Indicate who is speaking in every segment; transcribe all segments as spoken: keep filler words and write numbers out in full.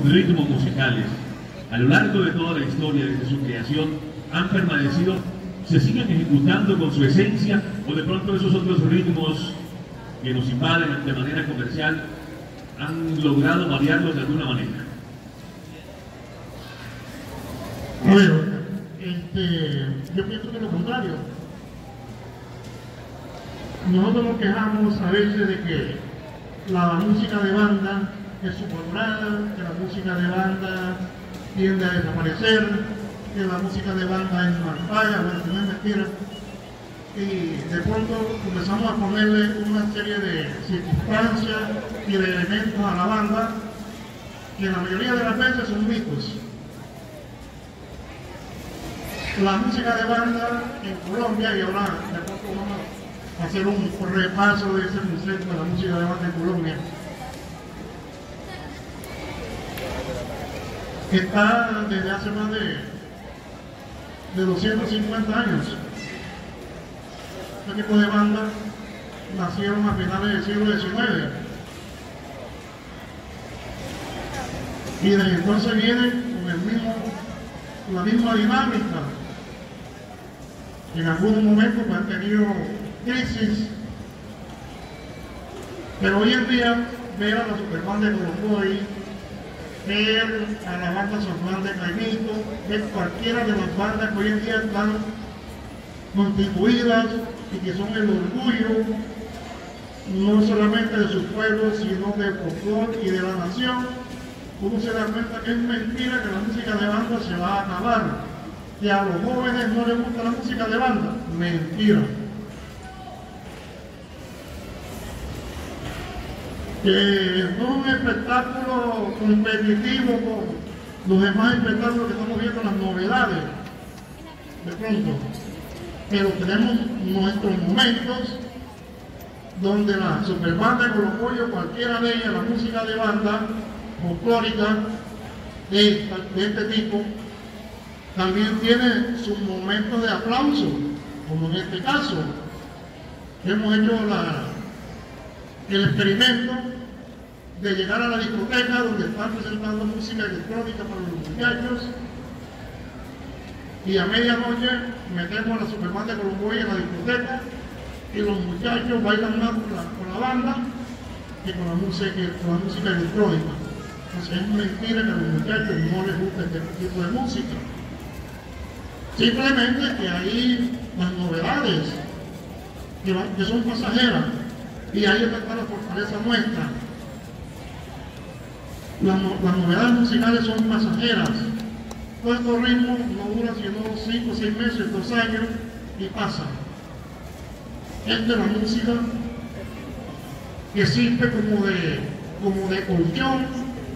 Speaker 1: ritmos musicales, a lo largo de toda la historia, desde su creación, han permanecido, se siguen ejecutando con su esencia, o de pronto esos otros ritmos que nos invaden de manera comercial han logrado variarlos de alguna manera?
Speaker 2: Bueno, este, yo pienso que lo contrario. Nosotros nos quejamos a veces de que la música de banda es subvalorada, que la música de banda tiende a desaparecer, que la música de banda es mal paga, bueno, no es mentira. Y de pronto comenzamos a ponerle una serie de circunstancias y de elementos a la banda que la mayoría de las veces son mitos. La música de banda en Colombia, y ahora de pronto vamos a hacer un repaso de ese concepto de la música de banda en Colombia, está desde hace más de, de doscientos cincuenta años. Este tipo de bandas nacieron a finales del siglo diecinueve y desde entonces vienen con el mismo, la misma dinámica. En algunos momentos han tenido crisis, pero hoy en día ver a la Superbanda de Colombia, ver a la banda San Juan de Caimito, ver cualquiera de las bandas que hoy en día están constituidas y que son el orgullo no solamente de sus pueblos, sino del folclore y de la nación, uno se da cuenta que es mentira que la música de banda se va a acabar, que a los jóvenes no les gusta la música de banda. Mentira. Que no es un espectáculo competitivo con los demás espectáculos que estamos viendo, las novedades, de pronto. Pero tenemos nuestros momentos donde la Superbanda de Colombia, cualquiera de ellas, la música de banda folclórica de, de este tipo, también tiene sus momentos de aplauso, como en este caso. Hemos hecho la, el experimento de llegar a la discoteca donde están presentando música electrónica para los muchachos, y a medianoche metemos a la Superbanda de Colombia en la discoteca y los muchachos bailan más con la, con la banda que con la música, con la música electrónica. Entonces es mentira que a los muchachos no les gusta este tipo de música. Simplemente que hay las novedades que, van, que son pasajeras, y ahí está la fortaleza nuestra. Las, las novedades musicales son pasajeras. Todos estos ritmos no duran sino cinco, seis meses, dos años y pasan. Esta es la música que sirve como de, como de colchón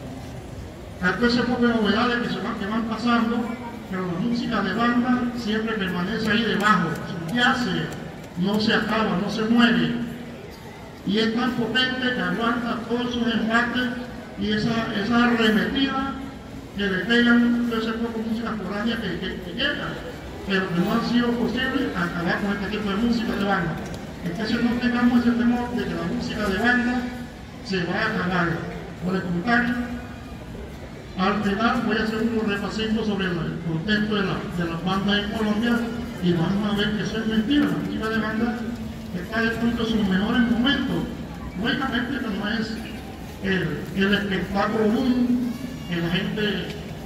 Speaker 2: a todo ese poco de novedades que, se van, que van pasando, pero la música de banda siempre permanece ahí debajo, subyace, no se acaba, no se mueve, y es tan potente que aguanta todos sus embates y esa, esa arremetida que le pegan todo ese poco de música foránea que, que, que llega, pero que no ha sido posible acabar con este tipo de música de banda. Entonces no tengamos ese temor de que la música de banda se va a acabar. Por el contrario, al final voy a hacer unos repasitos sobre el contexto de, la, de las bandas en Colombia, y vamos a ver que eso es mentira. La música de banda está de pronto en sus mejores momentos. Lógicamente que no es el, el espectáculo boom que la gente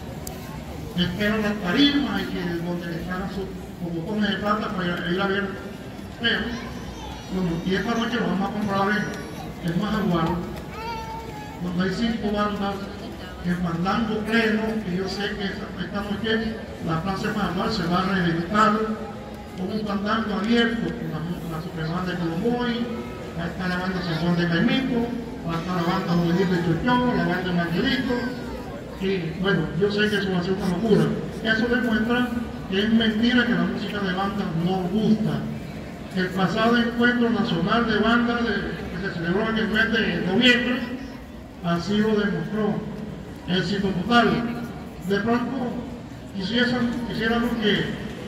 Speaker 2: espera las tarimas y que donde le pagan sus botones de plata para ir a ver. Pero, bueno, y esta noche lo vamos a comprar en el Majagual, donde hay cinco bandas en fandango pleno, y yo sé que esta noche la Plaza Majagual se va a reeditar con un fandango abierto con la, la Superbanda de Colombia, va a estar la banda San Juan de Caimito, va a estar la banda Juvenil de Chochón, la banda Manguelito, y bueno, yo sé que eso va a ser una locura. Eso demuestra que es mentira que la música de banda no gusta. El pasado encuentro nacional de bandas de, que se celebró en el mes de noviembre así lo demostró. Éxito total. De pronto quisiéramos, quisiéramos que,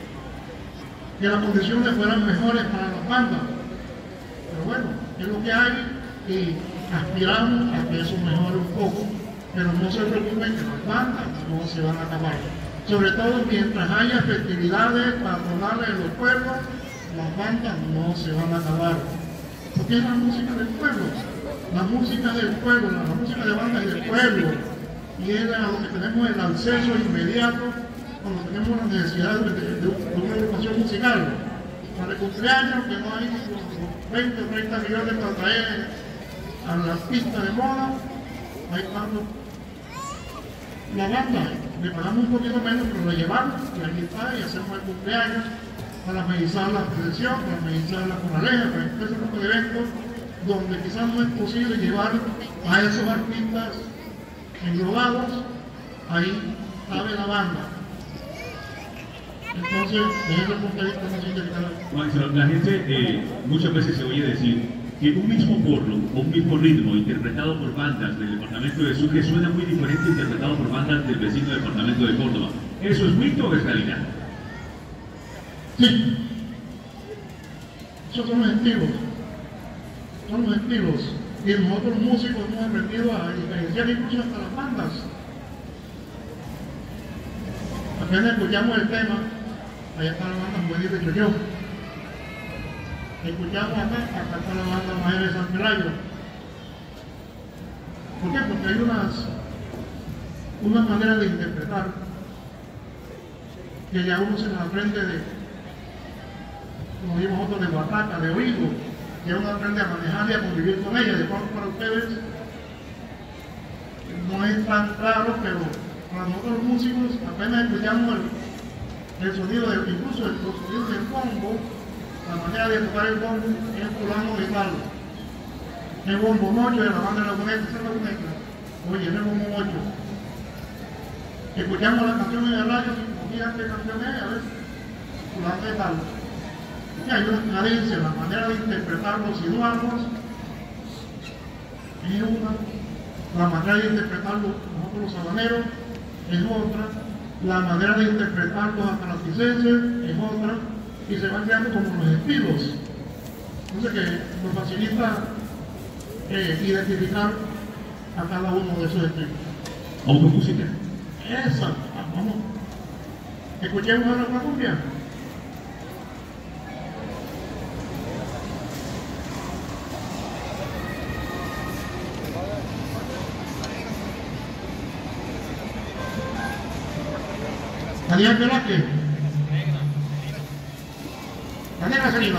Speaker 2: que las condiciones fueran mejores para las bandas, pero bueno, es lo que hay, y aspiramos a que eso mejore un poco, pero no se preocupen que las bandas no se van a acabar. Sobre todo mientras haya festividades patronales en los pueblos, las bandas no se van a acabar. Porque es la música del pueblo, la música del pueblo, la, la música de bandas del pueblo. Y es a lo que tenemos el acceso inmediato cuando tenemos la necesidad de, de, de, de una educación musical. Para el cumpleaños, que no hay veinte o treinta millones para traer a las pistas de moda, ahí estamos. La banda, le pagamos un poquito menos, pero la llevamos, y aquí está, y hacemos el cumpleaños para amenizar la procesión, para amenizar la corraleja, para ese tipo de eventos donde quizás no es posible llevar a esos artistas englobados, ahí cabe la banda. Entonces, desde ese punto de vista no se interesa.
Speaker 1: Maestro, la gente eh, muchas veces se oye decir que un mismo porno o un mismo ritmo interpretado por bandas del departamento de Sucre suena muy diferente interpretado por bandas del vecino departamento de Córdoba. ¿Eso es mito o es realidad?
Speaker 2: Sí. Esos son los estilos. Son los estilos. Y nosotros los músicos hemos aprendido a diferenciar incluso hasta las bandas. Apenas escuchamos el tema, allá está la banda Juvenil de Cholló. Escuchamos acá, acá está la banda Majer de San Pelayo. ¿Por qué? Porque hay unas, unas maneras de interpretar que ya uno se las aprende de, como dimos nosotros, de guataca, de oído, que uno aprende a manejar y a convivir con ella. De pronto para ustedes no es tan claro, pero para nosotros los músicos apenas escuchamos el, el sonido, de, incluso el, los sonidos del bombo, la manera de tocar el bombo es fulano de tal. El bombo ocho de la banda de la Boneta, esa es la Boneta. Oye, es el bombo ocho. Escuchamos las canciones de radio, y qué canción es, a ver, fulano de tal. Y hay una cadencia, la manera de interpretar los sinuanos es una, la manera de interpretar nosotros los habaneros es otra, la manera de interpretar los atlanticenses es otra, y se van creando como los estilos. Entonces que nos facilita eh, identificar a cada uno de esos estilos.
Speaker 1: Automúsica.
Speaker 2: Esa, vamos. Escuchemos ahora la cumbia. Daniel Velázquez. Daniel Gasolino.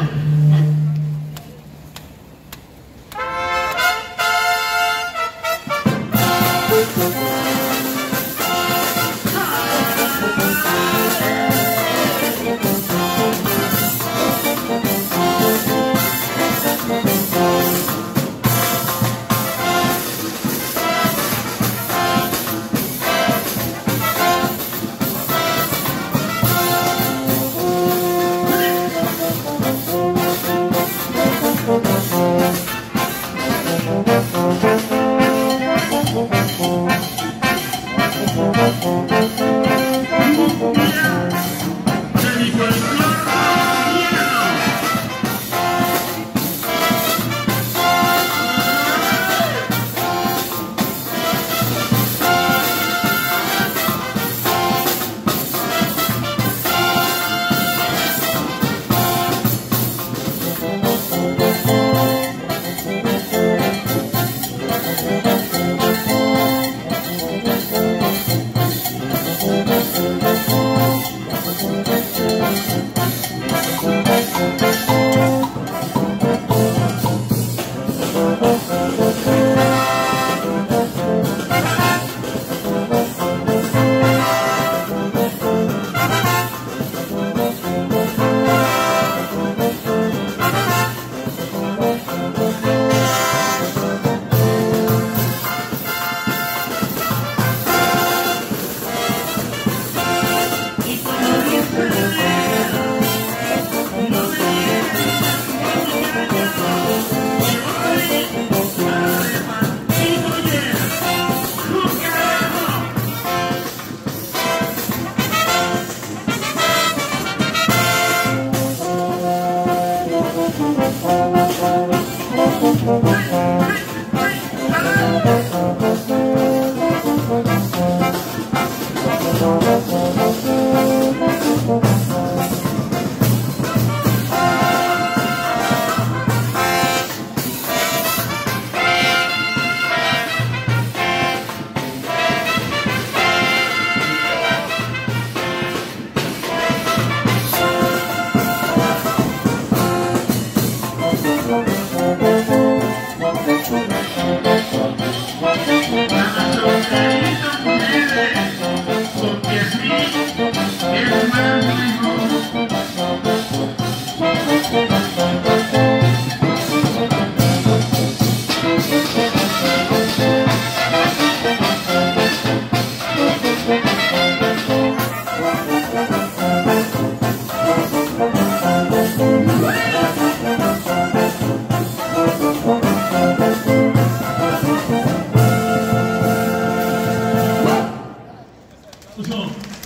Speaker 1: Uso.